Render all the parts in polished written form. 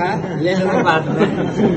ले लो बात में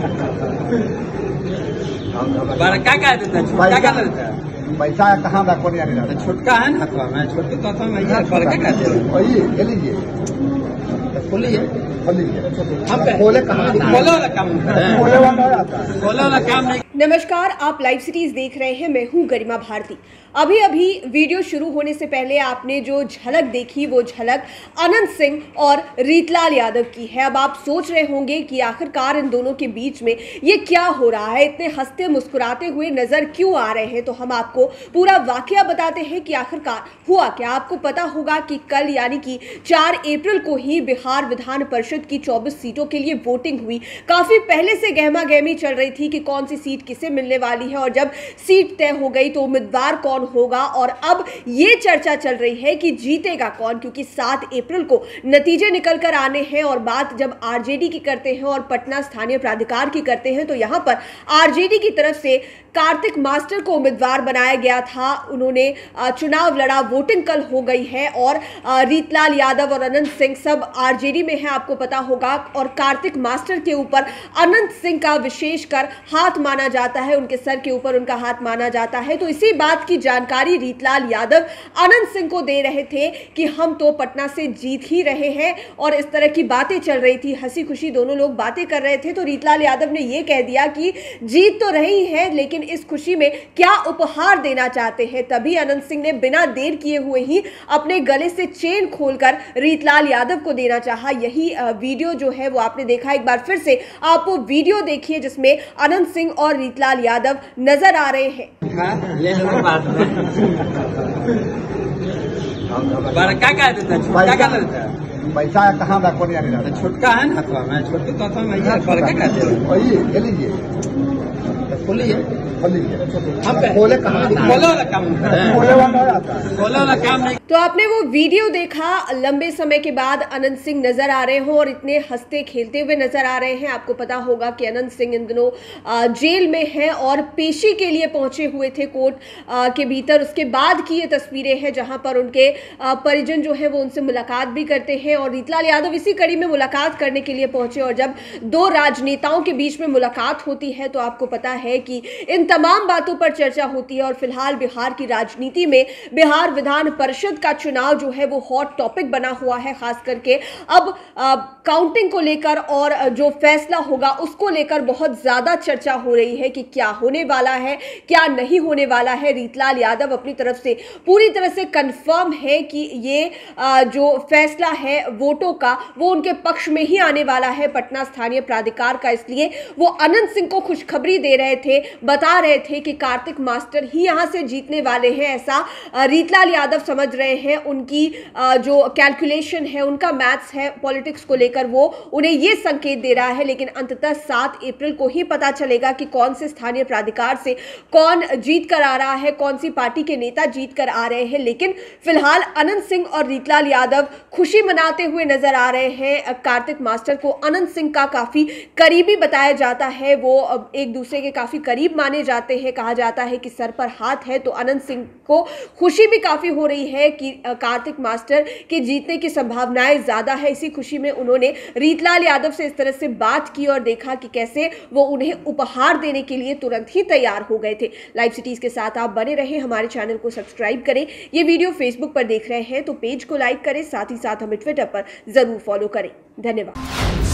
बड़का क्या देता है, छोटा क्या देता है? पैसा कहाँ बा कोने आने रहा छोटका है ना हाथवा में, छोटके तो हाथवा में है, बड़का क्या देता है? वही ले लीजिए, खोलिए खोल लीजिए। अब खोले कहाँ? खोलो वाला काम नहीं है, खोले वाला आता है। खोलो वाला काम नहीं। नमस्कार, आप लाइव सिटीज देख रहे हैं। मैं हूं गरिमा भारती। अभी वीडियो शुरू होने से पहले आपने जो झलक देखी वो झलक अनंत सिंह और रीतलाल यादव की है। अब आप सोच रहे होंगे कि आखिरकार इन दोनों के बीच में ये क्या हो रहा है, इतने हंसते मुस्कुराते हुए नजर क्यों आ रहे हैं। तो हम आपको पूरा वाकया बताते हैं कि आखिरकार हुआ क्या। आपको पता होगा कि कल यानी कि 4 अप्रैल को ही बिहार विधान परिषद की 24 सीटों के लिए वोटिंग हुई। काफी पहले से गहमा गहमी चल रही थी कि कौन सी सीट किसे मिलने वाली है, और जब सीट तय हो गई तो उम्मीदवार कौन होगा। और अब ये चर्चा चल रही है कि जीतेगा कौन, क्योंकि 7 अप्रैल को नतीजे निकल कर आने हैं। और बात जब आरजेडी की करते हैं और पटना स्थानीय प्राधिकार की करते हैं तो यहां पर आरजेडी की तरफ से कार्तिक मास्टर को उम्मीदवार बनाया गया था। उन्होंने चुनाव लड़ा, वोटिंग कल हो गई है और रीतलाल यादव और अनंत सिंह सब आरजेडी में है, आपको पता होगा। और कार्तिक मास्टर के ऊपर अनंत सिंह का विशेषकर हाथ माना जाता है, उनके सर के ऊपर उनका हाथ माना जाता है। तो इसी बात की जानकारी रीतलाल यादव अनंत सिंह को दे रहे थे कि हम तो पटना से जीत ही रहे हैं, और इस तरह की बातें चल रही थी, हंसी खुशी दोनों लोग बातें कर रहे थे। तो रीतलाल यादव ने यह कह दिया कि जीत तो रही है, लेकिन इस खुशी में क्या उपहार देना चाहते हैं। तभी अनंत सिंह ने बिना देर किए हुए ही अपने गले से चेन खोलकर रीतलाल यादव को देना चाहा। यही वीडियो जो है वो आपने देखा। एक बार फिर से आप वो वीडियो देखिए जिसमें अनंत सिंह और रीतलाल यादव नजर आ रहे हैं। ले लो बात में बड़का क्या देता है, छोटा क्या देता है? पैसा कहाँ बा कोने आने रहा छोटका है ना हाथवा में, छोटके तो हाथवा में है, बड़का क्या देता है? वही ले लीजिए, खोलिए खोल लीजिए। अब खोले कहाँ? खोलो वाला काम नहीं है, खोले वाला आता है। खोलो वाला काम नहीं। तो आपने वो वीडियो देखा, लंबे समय के बाद अनंत सिंह नजर आ रहे हो और इतने हंसते खेलते हुए नजर आ रहे हैं। आपको पता होगा कि अनंत सिंह इन दिनों जेल में हैं और पेशी के लिए पहुंचे हुए थे कोर्ट के भीतर। उसके बाद की ये तस्वीरें हैं जहां पर उनके परिजन जो है वो उनसे मुलाकात भी करते हैं, और रीतलाल यादव इसी कड़ी में मुलाकात करने के लिए पहुंचे। और जब दो राजनेताओं के बीच में मुलाकात होती है तो आपको पता है कि इन तमाम बातों पर चर्चा होती है। और फिलहाल बिहार की राजनीति में बिहार विधान परिषद का चुनाव जो है वो हॉट टॉपिक बना हुआ है, खास करके अब काउंटिंग को लेकर और जो फैसला होगा उसको लेकर बहुत ज्यादा चर्चा हो रही है कि क्या होने वाला है, क्या नहीं होने वाला है। रीतलाल यादव अपनी तरफ से पूरी तरह से कंफर्म है कि ये जो फैसला है वोटों का वो उनके पक्ष में ही आने वाला है, पटना स्थानीय प्राधिकार का। इसलिए वो अनंत सिंह को खुशखबरी दे रहे थे, बता रहे थे कि कार्तिक मास्टर ही यहां से जीतने वाले हैं। ऐसा रीतलाल यादव समझ रहे हैं। उनकी जो कैलकुलेशन है, उनका मैथ्स है पॉलिटिक्स को लेकर, वो उन्हें ये संकेत दे रहा है। लेकिन अंततः 7 अप्रैल को ही पता चलेगा कि कौन से स्थानीय प्राधिकार से कौन जीत कर आ रहा है, कौन सी पार्टी के नेता जीत कर आ रहे हैं। लेकिन फिलहाल अनंत सिंह और रीतलाल यादव खुशी मनाते हुए नजर आ रहे हैं। कार्तिक मास्टर को अनंत सिंह का काफी करीबी बताया जाता है, वो एक दूसरे के काफी करीब माने जाते हैं। कहा जाता है कि सर पर हाथ है। तो अनंत सिंह को खुशी भी काफी हो रही है कि कार्तिक मास्टर के जीतने की संभावनाएं ज्यादा है। इसी खुशी में उन्होंने रीतलाल यादव से इस तरह से बात की और देखा कि कैसे वो उन्हें उपहार देने के लिए तुरंत ही तैयार हो गए थे। लाइव सिटीज के साथ आप बने रहें, हमारे चैनल को सब्सक्राइब करें। ये वीडियो फेसबुक पर देख रहे हैं तो पेज को लाइक करें, साथ ही साथ हमें ट्विटर पर जरूर फॉलो करें। धन्यवाद।